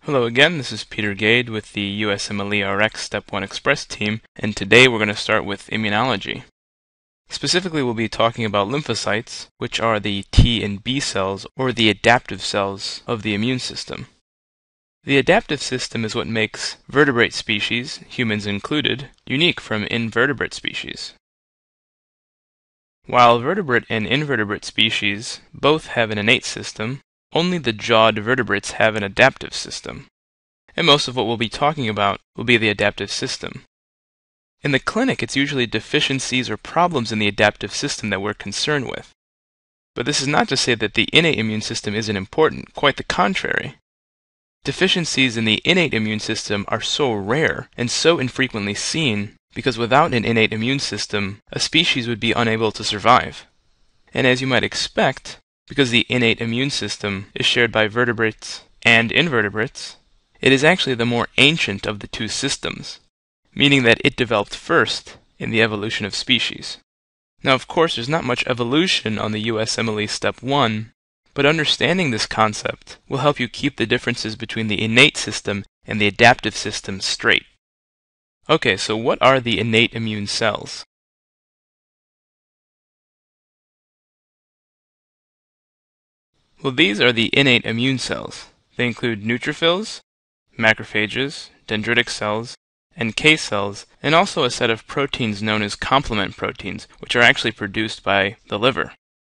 Hello again, this is Peter Gade with the USMLE RX Step 1 Express team, and today we're going to start with immunology. Specifically, we'll be talking about lymphocytes, which are the T and B cells, or the adaptive cells of the immune system. The adaptive system is what makes vertebrate species, humans included, unique from invertebrate species. While vertebrate and invertebrate species both have an innate system, only the jawed vertebrates have an adaptive system. And most of what we'll be talking about will be the adaptive system. In the clinic, it's usually deficiencies or problems in the adaptive system that we're concerned with. But this is not to say that the innate immune system isn't important, quite the contrary. Deficiencies in the innate immune system are so rare and so infrequently seen because without an innate immune system, a species would be unable to survive. And as you might expect, because the innate immune system is shared by vertebrates and invertebrates, it is actually the more ancient of the two systems, meaning that it developed first in the evolution of species. Now, of course, there's not much evolution on the USMLE Step 1, but understanding this concept will help you keep the differences between the innate system and the adaptive system straight. Okay, so what are the innate immune cells? Well, these are the innate immune cells. They include neutrophils, macrophages, dendritic cells, NK cells, and also a set of proteins known as complement proteins, which are actually produced by the liver.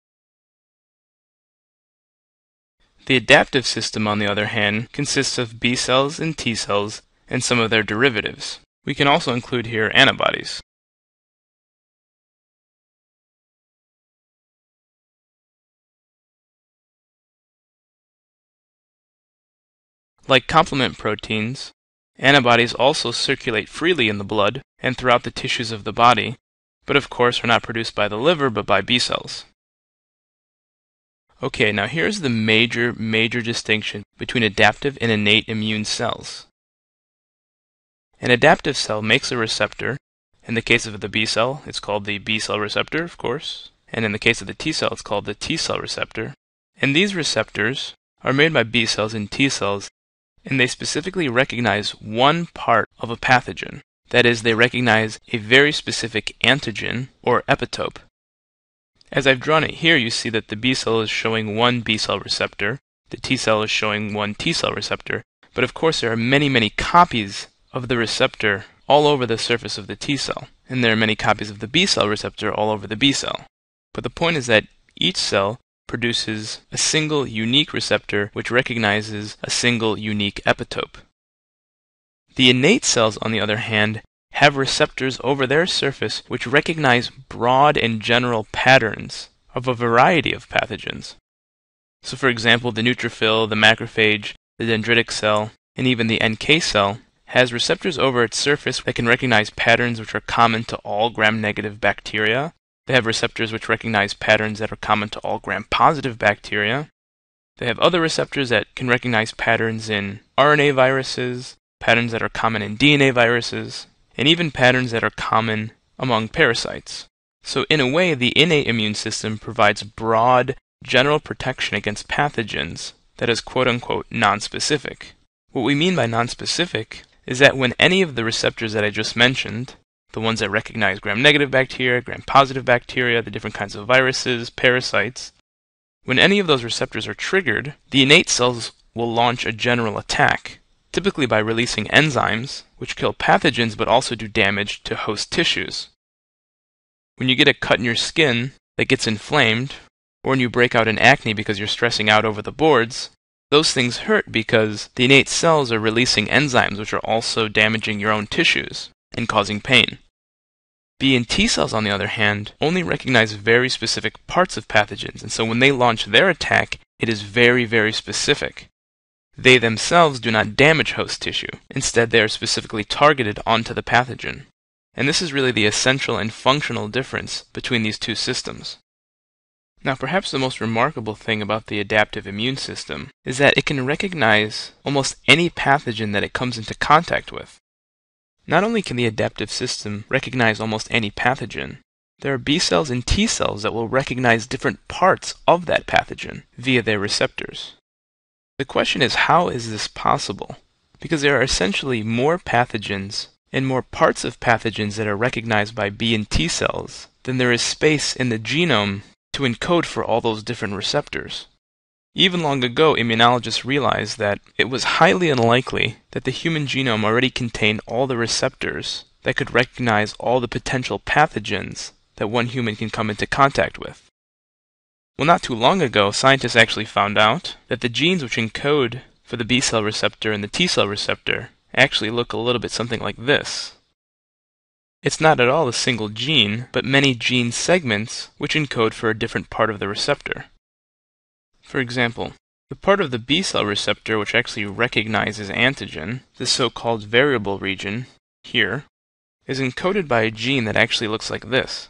The adaptive system, on the other hand, consists of B cells and T cells, and some of their derivatives. We can also include here antibodies. Like complement proteins, antibodies also circulate freely in the blood and throughout the tissues of the body, but of course are not produced by the liver but by B cells. Okay, now here's the major distinction between adaptive and innate immune cells. An adaptive cell makes a receptor. In the case of the B cell, it's called the B cell receptor, of course, and in the case of the T cell, it's called the T cell receptor. And these receptors are made by B cells and T cells, and they specifically recognize one part of a pathogen. That is, they recognize a very specific antigen or epitope. As I've drawn it here, you see that the B cell is showing one B cell receptor, the T cell is showing one T cell receptor, but of course there are many copies of the receptor all over the surface of the T cell, and there are many copies of the B cell receptor all over the B cell. But the point is that each cell produces a single unique receptor which recognizes a single unique epitope. The innate cells, on the other hand, have receptors over their surface which recognize broad and general patterns of a variety of pathogens. So for example, the neutrophil, the macrophage, the dendritic cell, and even the NK cell has receptors over its surface that can recognize patterns which are common to all gram-negative bacteria. They have receptors which recognize patterns that are common to all gram-positive bacteria. They have other receptors that can recognize patterns in RNA viruses, patterns that are common in DNA viruses, and even patterns that are common among parasites. So in a way, the innate immune system provides broad, general protection against pathogens that is quote-unquote non-specific. What we mean by non-specific is that when any of the receptors that I just mentioned, the ones that recognize gram-negative bacteria, gram-positive bacteria, the different kinds of viruses, parasites, when any of those receptors are triggered, the innate cells will launch a general attack, typically by releasing enzymes, which kill pathogens but also do damage to host tissues. When you get a cut in your skin that gets inflamed, or when you break out in acne because you're stressing out over the boards, those things hurt because the innate cells are releasing enzymes which are also damaging your own tissues and causing pain. B and T cells, on the other hand, only recognize very specific parts of pathogens, and so when they launch their attack, it is very specific. They themselves do not damage host tissue. Instead, they are specifically targeted onto the pathogen. And this is really the essential and functional difference between these two systems. Now, perhaps the most remarkable thing about the adaptive immune system is that it can recognize almost any pathogen that it comes into contact with. Not only can the adaptive system recognize almost any pathogen, there are B cells and T cells that will recognize different parts of that pathogen via their receptors. The question is, how is this possible? Because there are essentially more pathogens and more parts of pathogens that are recognized by B and T cells than there is space in the genome to encode for all those different receptors. Even long ago, immunologists realized that it was highly unlikely that the human genome already contained all the receptors that could recognize all the potential pathogens that one human can come into contact with. Well, not too long ago, scientists actually found out that the genes which encode for the B cell receptor and the T cell receptor actually look a little bit something like this. It's not at all a single gene, but many gene segments which encode for a different part of the receptor. For example, the part of the B cell receptor which actually recognizes antigen, the so-called variable region here, is encoded by a gene that actually looks like this.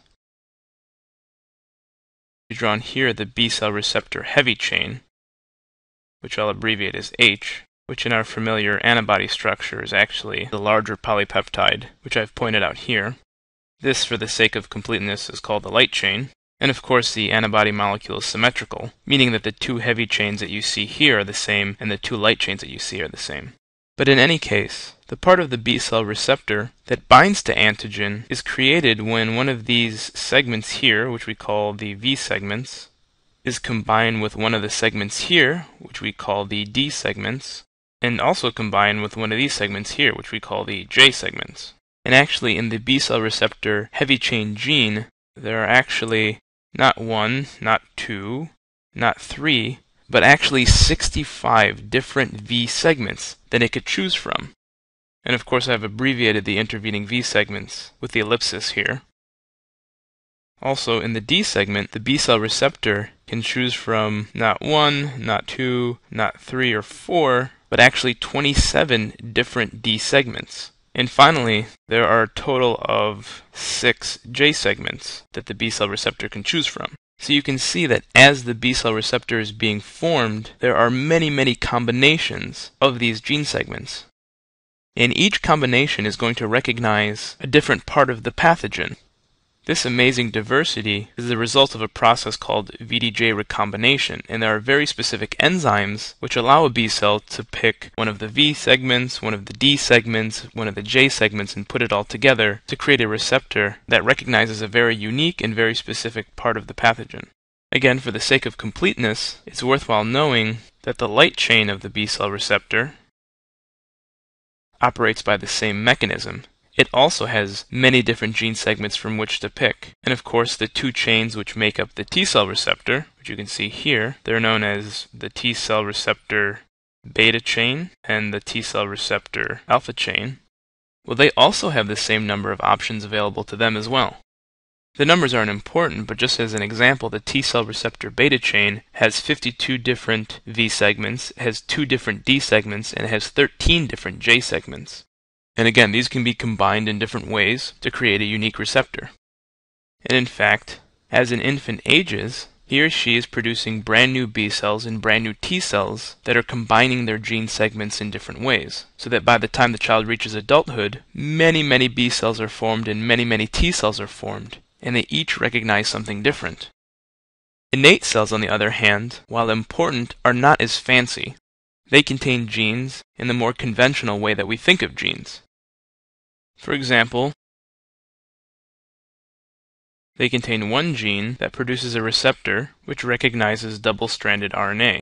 We've drawn here the B cell receptor heavy chain, which I'll abbreviate as H, which in our familiar antibody structure is actually the larger polypeptide, which I've pointed out here. This, for the sake of completeness, is called the light chain. And of course the antibody molecule is symmetrical, meaning that the two heavy chains that you see here are the same and the two light chains that you see are the same. But in any case, the part of the B cell receptor that binds to antigen is created when one of these segments here, which we call the V segments, is combined with one of the segments here, which we call the D segments, and also combined with one of these segments here, which we call the J segments. And actually in the B cell receptor heavy chain gene, there are actually not one, not two, not three, but actually 65 different V segments that it could choose from. And of course I've abbreviated the intervening V segments with the ellipsis here. Also in the D segment, the B cell receptor can choose from not one, not two, not three or four, but actually 27 different D segments. And finally, there are a total of 6 J segments that the B cell receptor can choose from. So you can see that as the B cell receptor is being formed, there are many combinations of these gene segments. And each combination is going to recognize a different part of the pathogen. This amazing diversity is the result of a process called Vdj Recombination, and there are very specific enzymes which allow a B cell to pick one of the V segments, one of the D segments, one of the J segments, and put it all together to create a receptor that recognizes a very unique and very specific part of the pathogen. Again, for the sake of completeness, it's worthwhile knowing that the light chain of the B cell receptor operates by the same mechanism. It also has many different gene segments from which to pick. And of course, the two chains which make up the T cell receptor, which you can see here, they're known as the T cell receptor beta chain and the T cell receptor alpha chain. Well, they also have the same number of options available to them as well. The numbers aren't important, but just as an example, the T cell receptor beta chain has 52 different V segments, has 2 different D segments, and it has 13 different J segments. And again, these can be combined in different ways to create a unique receptor. And in fact, as an infant ages, he or she is producing brand new B cells and brand new T cells that are combining their gene segments in different ways, so that by the time the child reaches adulthood, many B cells are formed and many T cells are formed, and they each recognize something different. Innate cells, on the other hand, while important, are not as fancy. They contain genes in the more conventional way that we think of genes. For example, they contain one gene that produces a receptor which recognizes double-stranded RNA,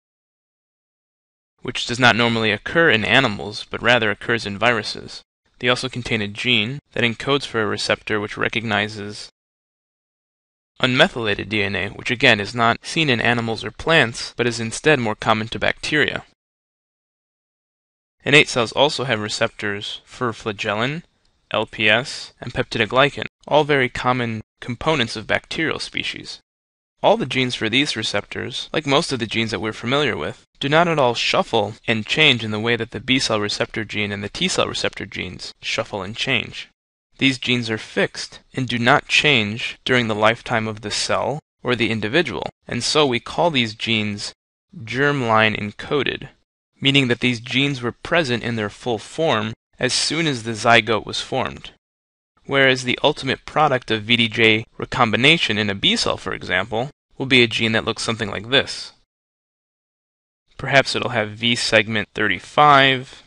which does not normally occur in animals, but rather occurs in viruses. They also contain a gene that encodes for a receptor which recognizes unmethylated DNA, which again is not seen in animals or plants, but is instead more common to bacteria. Innate cells also have receptors for flagellin, LPS, and peptidoglycan, all very common components of bacterial species. All the genes for these receptors, like most of the genes that we're familiar with, do not at all shuffle and change in the way that the B cell receptor gene and the T cell receptor genes shuffle and change. These genes are fixed and do not change during the lifetime of the cell or the individual, and so we call these genes germline encoded, meaning that these genes were present in their full form as soon as the zygote was formed. Whereas the ultimate product of Vdj recombination in a B cell, for example, will be a gene that looks something like this. Perhaps it'll have V segment 35.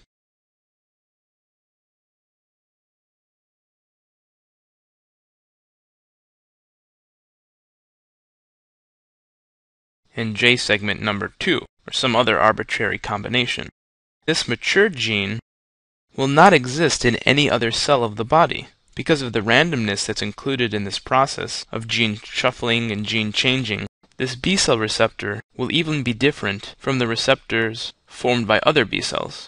And J segment number 2, or some other arbitrary combination. This mature gene will not exist in any other cell of the body because of the randomness that's included in this process of gene shuffling and gene changing. This B cell receptor will even be different from the receptors formed by other B cells.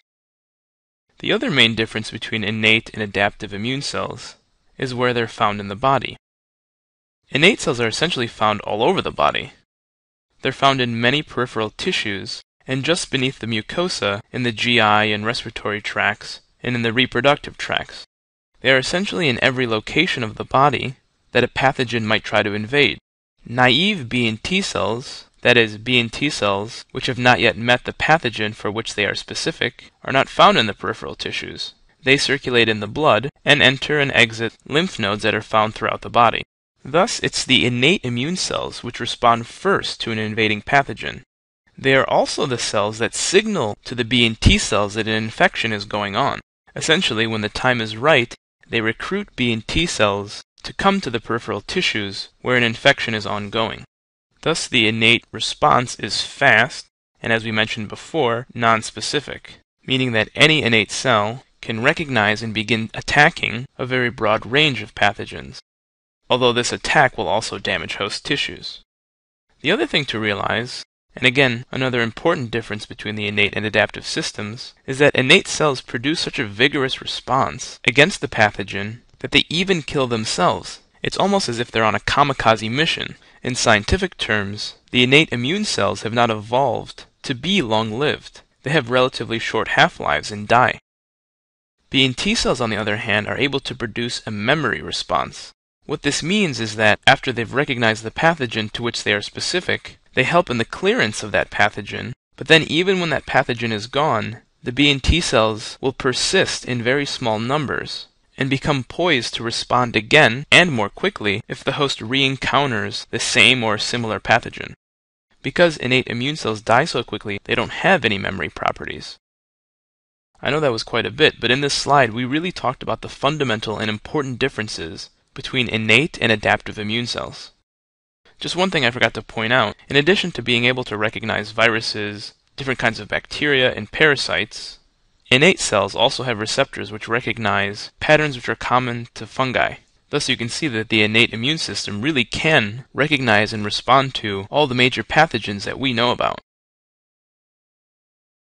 The other main difference between innate and adaptive immune cells is where they're found in the body. Innate cells are essentially found all over the body. They're found in many peripheral tissues and just beneath the mucosa in the GI and respiratory tracts and in the reproductive tracts. They are essentially in every location of the body that a pathogen might try to invade. Naive B and T cells, that is, B and T cells which have not yet met the pathogen for which they are specific, are not found in the peripheral tissues. They circulate in the blood and enter and exit lymph nodes that are found throughout the body. Thus, it's the innate immune cells which respond first to an invading pathogen. They are also the cells that signal to the B and T cells that an infection is going on. Essentially, when the time is right, they recruit B and T cells to come to the peripheral tissues where an infection is ongoing. Thus, the innate response is fast, and as we mentioned before, nonspecific, meaning that any innate cell can recognize and begin attacking a very broad range of pathogens, although this attack will also damage host tissues. The other thing to realize, and again, another important difference between the innate and adaptive systems, is that innate cells produce such a vigorous response against the pathogen that they even kill themselves. It's almost as if they're on a kamikaze mission. In scientific terms, the innate immune cells have not evolved to be long-lived. They have relatively short half-lives and die. B and T cells, on the other hand, are able to produce a memory response. What this means is that after they've recognized the pathogen to which they are specific, they help in the clearance of that pathogen, but then even when that pathogen is gone, the B and T cells will persist in very small numbers and become poised to respond again and more quickly if the host re-encounters the same or similar pathogen. Because innate immune cells die so quickly, they don't have any memory properties. I know that was quite a bit, but in this slide we really talked about the fundamental and important differences between innate and adaptive immune cells. Just one thing I forgot to point out, in addition to being able to recognize viruses, different kinds of bacteria, and parasites, innate cells also have receptors which recognize patterns which are common to fungi. Thus you can see that the innate immune system really can recognize and respond to all the major pathogens that we know about.